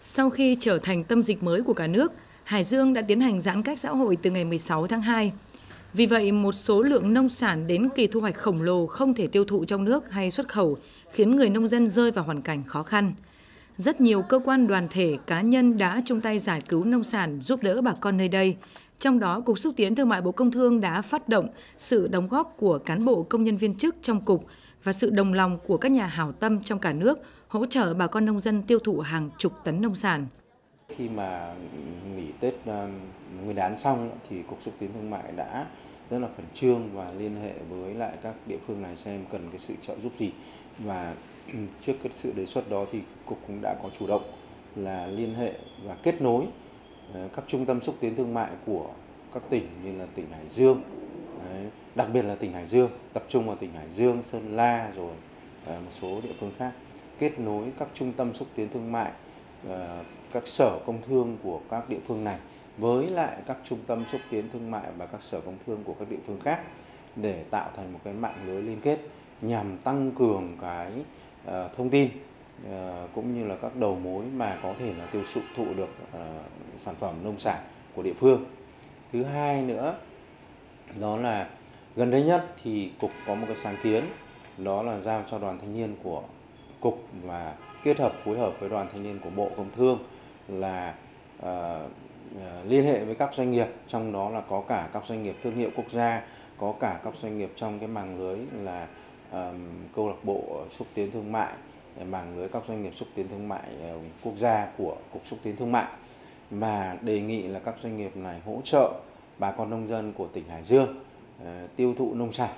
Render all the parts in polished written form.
Sau khi trở thành tâm dịch mới của cả nước, Hải Dương đã tiến hành giãn cách xã hội từ ngày 16 tháng 2. Vì vậy, một số lượng nông sản đến kỳ thu hoạch khổng lồ không thể tiêu thụ trong nước hay xuất khẩu, khiến người nông dân rơi vào hoàn cảnh khó khăn. Rất nhiều cơ quan đoàn thể, cá nhân đã chung tay giải cứu nông sản, giúp đỡ bà con nơi đây. Trong đó, Cục Xúc tiến Thương mại Bộ Công Thương đã phát động sự đóng góp của cán bộ công nhân viên chức trong Cục và sự đồng lòng của các nhà hảo tâm trong cả nước hỗ trợ bà con nông dân tiêu thụ hàng chục tấn nông sản. Khi mà nghỉ Tết Nguyên đán xong thì Cục Xúc tiến Thương mại đã rất là khẩn trương và liên hệ với lại các địa phương này xem cần cái sự trợ giúp gì. Và trước cái sự đề xuất đó thì Cục cũng đã có chủ động là liên hệ và kết nối các trung tâm xúc tiến thương mại của các tỉnh như là tỉnh Hải Dương, đặc biệt là tỉnh Hải Dương, tập trung vào tỉnh Hải Dương, Sơn La rồi một số địa phương khác, kết nối các trung tâm xúc tiến thương mại, các sở công thương của các địa phương này với lại các trung tâm xúc tiến thương mại và các sở công thương của các địa phương khác để tạo thành một cái mạng lưới liên kết nhằm tăng cường cái thông tin cũng như là các đầu mối mà có thể là tiêu thụ được sản phẩm nông sản của địa phương. Thứ hai nữa đó là gần đây nhất thì Cục có một cái sáng kiến, đó là giao cho Đoàn Thanh niên của Cục và phối hợp với Đoàn Thanh niên của Bộ Công Thương là liên hệ với các doanh nghiệp, trong đó là có cả các doanh nghiệp thương hiệu quốc gia, có cả các doanh nghiệp trong cái màng lưới là câu lạc bộ xúc tiến thương mại, màng lưới các doanh nghiệp xúc tiến thương mại quốc gia của Cục Xúc tiến Thương mại, và đề nghị là các doanh nghiệp này hỗ trợ bà con nông dân của tỉnh Hải Dương tiêu thụ nông sản,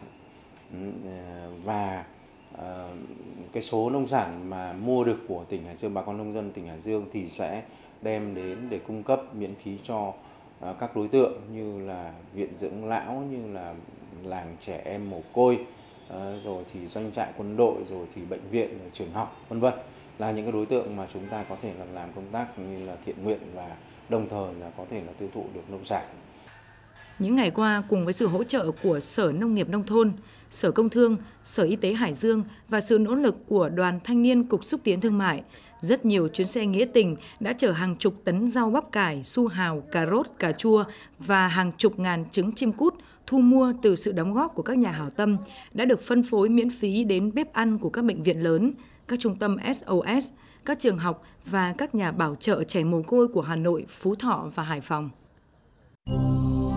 và cái số nông sản mà mua được của tỉnh Hải Dương, bà con nông dân tỉnh Hải Dương thì sẽ đem đến để cung cấp miễn phí cho các đối tượng như là viện dưỡng lão, như là làng trẻ em mồ côi, rồi thì doanh trại quân đội, rồi thì bệnh viện, rồi trường học, vân vân, là những cái đối tượng mà chúng ta có thể là làm công tác như là thiện nguyện và đồng thời là có thể là tiêu thụ được nông sản. Những ngày qua, cùng với sự hỗ trợ của Sở Nông nghiệp Nông thôn, Sở Công Thương, Sở Y tế Hải Dương và sự nỗ lực của Đoàn Thanh niên Cục Xúc tiến Thương mại, rất nhiều chuyến xe nghĩa tình đã chở hàng chục tấn rau bắp cải, su hào, cà rốt, cà chua và hàng chục ngàn trứng chim cút thu mua từ sự đóng góp của các nhà hảo tâm đã được phân phối miễn phí đến bếp ăn của các bệnh viện lớn, các trung tâm SOS, các trường học và các nhà bảo trợ trẻ mồ côi của Hà Nội, Phú Thọ và Hải Phòng.